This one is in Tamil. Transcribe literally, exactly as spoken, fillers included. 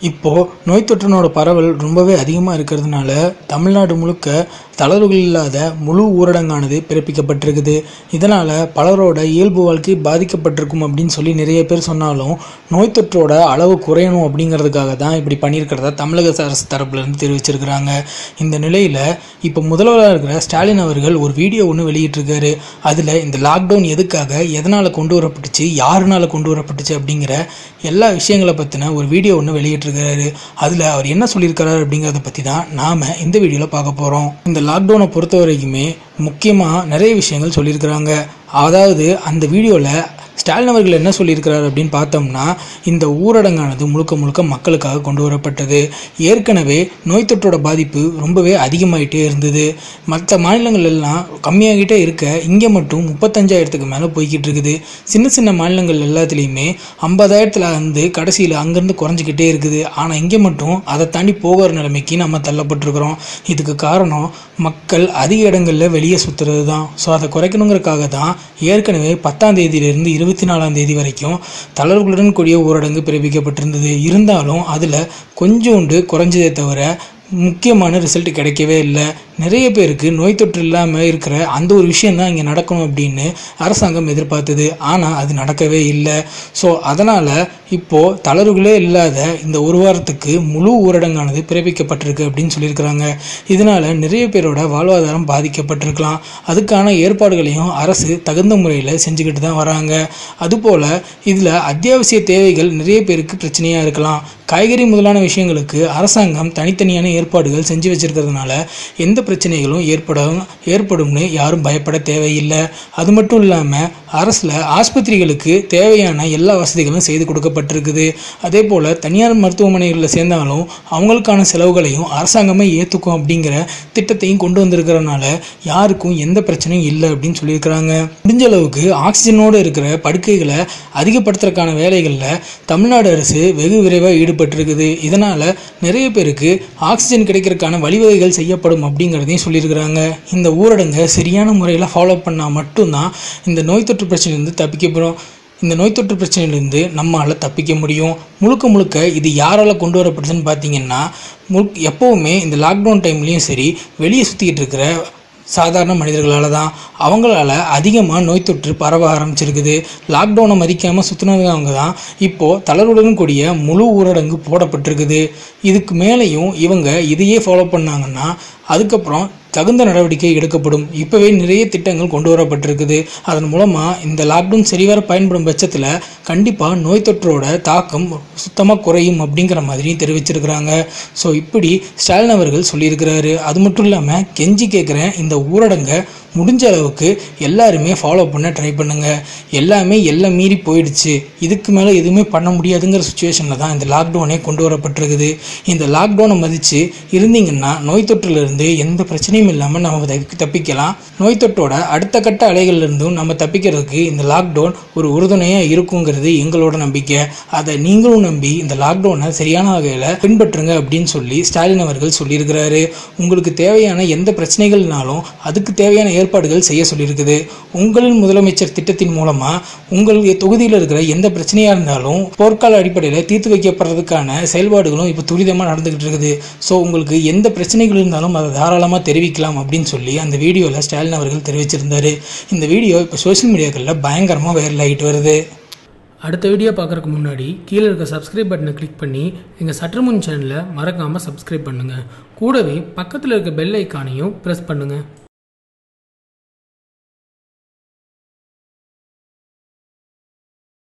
இப்போ நோய் தொற்றினோட பரவல் ரொம்பவே அதிகமாக இருக்கிறதுனால தமிழ்நாடு முழுக்க தளர்வுகள் இல்லாத முழு ஊரடங்கானது பிறப்பிக்கப்பட்டிருக்குது. இதனால் பலரோட இயல்பு வாழ்க்கை பாதிக்கப்பட்டிருக்கும் அப்படின்னு சொல்லி நிறைய பேர் சொன்னாலும் நோய் தொற்றோட அளவு குறையணும் அப்படிங்கிறதுக்காக தான் இப்படி பண்ணியிருக்கிறதா தமிழக அரசு தரப்புலேருந்து தெரிவிச்சிருக்கிறாங்க. இந்த நிலையில் இப்போ முதல்வராக இருக்கிற ஸ்டாலின் அவர்கள் ஒரு வீடியோ ஒன்று வெளியிட்டிருக்காரு. அதில் இந்த லாக்டவுன் எதுக்காக, எதனால் கொண்டு வரப்பட்டுச்சு, யாருனால கொண்டு வரப்பட்டுச்சு அப்படிங்கிற எல்லா விஷயங்களை பற்றின ஒரு வீடியோ ஒன்று வெளியிட்டிருக்கிறாரு. அதில் அவர் என்ன சொல்லியிருக்கிறாரு அப்படிங்கிறத பற்றி தான் நாம் இந்த வீடியோவில் பார்க்க போகிறோம். இந்த லாக்டவுனை பொறுத்த வரைக்குமே முக்கியமாக நிறைய விஷயங்கள் சொல்லியிருக்கிறாங்க. அதாவது அந்த வீடியோவில் ஸ்டாலின் அவர்கள் என்ன சொல்லியிருக்கிறார் அப்படின்னு பார்த்தோம்னா, இந்த ஊரடங்கானது முழுக்க முழுக்க மக்களுக்காக கொண்டு வரப்பட்டது. ஏற்கனவே நோய் தொற்றோட பாதிப்பு ரொம்பவே அதிகமாகிட்டே இருந்தது. மற்ற மாநிலங்கள் எல்லாம் கம்மியாகிட்டே இருக்க இங்கே மட்டும் முப்பத்தஞ்சாயிரத்துக்கு மேலே போய்கிட்டு இருக்குது. சின்ன சின்ன மாநிலங்கள் எல்லாத்துலேயுமே ஐம்பதாயிரத்தில் வந்து கடைசியில் அங்கேருந்து குறைஞ்சிக்கிட்டே இருக்குது. ஆனால் இங்கே மட்டும் அதை தாண்டி போகிற நிலைமைக்கு நம்ம தள்ளப்பட்டிருக்கிறோம். இதுக்கு காரணம் மக்கள் அதிக இடங்களில் வெளியே சுற்றுறது தான். ஸோ அதை குறைக்கணுங்கிறதுக்காக தான் ஏற்கனவே பத்தாம் தேதியிலிருந்து இருபத்தி நாலாம் தேதி வரைக்கும் தளர்வுகளுடன் கூடிய ஊரடங்கு பிறப்பிக்கப்பட்டிருந்தது. இருந்தாலும் அதில் கொஞ்சோண்டு குறைஞ்சதே தவிர முக்கியமான ரிசல்ட் கிடைக்கவே இல்லை. நிறைய பேருக்கு நோய் தொற்று இல்லாமல் இருக்கிற அந்த ஒரு விஷயம் தான் இங்கே நடக்கணும் அப்படின்னு அரசாங்கம் எதிர்பார்த்தது. ஆனால் அது நடக்கவே இல்லை. ஸோ அதனால் இப்போது தளர்வுகளே இல்லாத இந்த ஒரு வாரத்துக்கு முழு ஊரடங்கானது பிறப்பிக்கப்பட்டிருக்கு அப்படின்னு சொல்லியிருக்கிறாங்க. இதனால் நிறைய பேரோட வாழ்வாதாரம் பாதிக்கப்பட்டிருக்கலாம். அதுக்கான ஏற்பாடுகளையும் அரசு தகுந்த முறையில் செஞ்சுக்கிட்டு தான் வராங்க. அதுபோல் இதில் அத்தியாவசிய தேவைகள் நிறைய பேருக்கு பிரச்சனையாக இருக்கலாம். காய்கறி முதலான விஷயங்களுக்கு அரசாங்கம் தனித்தனியான ஏற்பாடுகள் செஞ்சு வச்சிருக்கிறதுனால எந்த பிரச்சனைகளும் ஏற்படும் ஏற்படும்னு யாரும் பயப்பட தேவையில்லை. அது மட்டும் இல்லாமல் அரசில் ஆஸ்பத்திரிகளுக்கு தேவையான எல்லா வசதிகளும் செய்து கொடுக்கப்பட்டிருக்குது. அதே போல் தனியார் மருத்துவமனைகளில் சேர்ந்தாலும் அவங்களுக்கான செலவுகளையும் அரசாங்கமே ஏற்றுக்கும் அப்படிங்கிற திட்டத்தையும் கொண்டு வந்திருக்கிறதுனால யாருக்கும் எந்த பிரச்சனையும் இல்லை அப்படின்னு சொல்லியிருக்கிறாங்க. முடிஞ்ச அளவுக்கு ஆக்சிஜனோடு இருக்கிற படுக்கைகளை அதிகப்படுத்துறதுக்கான வேலைகளில் தமிழ்நாடு அரசு வெகு விரைவாக ஈடுபட்டிருக்குது. இதனால் நிறைய பேருக்கு ஆக்சிஜன் கிடைக்கிறதுக்கான வழிவகைகள் செய்யப்படும் அப்படிங்கிறதையும் சொல்லியிருக்கிறாங்க. இந்த ஊரடங்கை சரியான முறையில் ஃபாலோ பண்ணால் மட்டும்தான் இந்த நோய் தொற்று பிரச்சனையிலேருந்து தப்பிக்கப்படும். இந்த நோய் தொற்று பிரச்சனையிலேருந்து நம்மளால் தப்பிக்க முடியும். முழுக்க முழுக்க இது யாரால் கொண்டு வரப்படுதுன்னு பார்த்தீங்கன்னா, முழு எப்போவுமே இந்த லாக்டவுன் டைம்லேயும் சரி வெளியே சுற்றிக்கிட்டு இருக்கிற சாதாரண மனிதர்களால் தான். அவங்களால அதிகமாக நோய் தொற்று பரவ ஆரம்பிச்சிருக்குது. லாக்டவுனை மதிக்காமல் சுற்றினவங்க தான் இப்போது தளர்வுடன் கூடிய முழு ஊரடங்கு போடப்பட்டிருக்குது. இதுக்கு மேலேயும் இவங்க இதையே ஃபாலோ பண்ணாங்கன்னா அதுக்கப்புறம் தகுந்த நடவடிக்கை எடுக்கப்படும். இப்போவே நிறைய திட்டங்கள் கொண்டு வரப்பட்டிருக்குது. அதன் மூலமாக இந்த லாக்டவுன் சரிவர பயன்படும் பட்சத்தில் கண்டிப்பாக நோய் தொற்றோட தாக்கம் சுத்தமாக குறையும் அப்படிங்கிற மாதிரி தெரிவிச்சிருக்கிறாங்க. ஸோ இப்படி ஸ்டாலின் அவர்கள் சொல்லியிருக்கிறாரு. அது மட்டும் இல்லாமல் கெஞ்சி கேட்குறேன், இந்த ஊரடங்கை முடிஞ்ச அளவுக்கு எல்லாருமே ஃபாலோ பண்ண ட்ரை பண்ணுங்கள். எல்லாமே எல்லாம் மீறி போயிடுச்சு, இதுக்கு மேலே எதுவுமே பண்ண முடியாதுங்கிற சுச்சுவேஷனில் தான் இந்த லாக்டவுனே கொண்டு வரப்பட்டிருக்குது. இந்த லாக்டவுனை மதித்து இருந்தீங்கன்னா நோய் தொற்றிலிருந்து எந்த பிரச்சனையும் இல்லாமல் நம்ம தப்பிக்கலாம். நோய் தொற்றோட அடுத்த கட்ட அலைகள்லேருந்தும் நம்ம தப்பிக்கிறதுக்கு இந்த லாக்டவுன் ஒரு உறுதுணையாக இருக்குங்கிறது எங்களோட நம்பிக்கை. அதை நீங்களும் நம்பி இந்த லாக்டவுனை சரியான வகையில் பின்பற்றுங்க அப்படின்னு சொல்லி ஸ்டாலின் அவர்கள் சொல்லியிருக்கிறாரு. உங்களுக்கு தேவையான எந்த பிரச்சனைகள்னாலும் அதுக்கு தேவையான ஏற்பாடுகள் செய்ய சொல்லியிருக்குது. உங்களின் முதலமைச்சர் திட்டத்தின் மூலமா உங்கள் தொகுதியில் இருக்கிற எந்த பிரச்சனையா இருந்தாலும் போர்க்கால அடிப்படையில் தீர்த்து வைக்கப்படுறதுக்கான செயல்பாடுகளும் இப்போ துரிதமாக நடந்துகிட்டு இருக்குது. ஸோ உங்களுக்கு எந்த பிரச்சனைகள் இருந்தாலும் அதை தாராளமாக தெரிவிக்கலாம் அப்படின்னு சொல்லி அந்த வீடியோவில் ஸ்டாலின் அவர்கள் தெரிவிச்சிருந்தாரு. இந்த வீடியோ இப்போ சோசியல் மீடியாக்களில் பயங்கரமாக வைரல் ஆகிட்டு வருது. அடுத்த வீடியோ பார்க்குறதுக்கு முன்னாடி கீழே இருக்க சப்ஸ்கிரைப் பட்டனை கிளிக் பண்ணி எங்கள் சற்றுமுன் சேனலை மறக்காமல் சப்ஸ்கிரைப் பண்ணுங்கள். கூடவே பக்கத்தில் இருக்க பெல் ஐக்கானையும் ப்ரெஸ் பண்ணுங்கள்.